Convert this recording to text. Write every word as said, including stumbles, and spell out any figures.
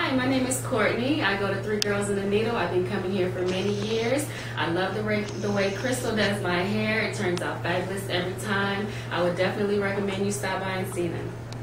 Hi, my name is Courtney. I go to Three Girls in the Needle. I've been coming here for many years. I love the way, the way Crystal does my hair. It turns out fabulous every time. I would definitely recommend you stop by and see them.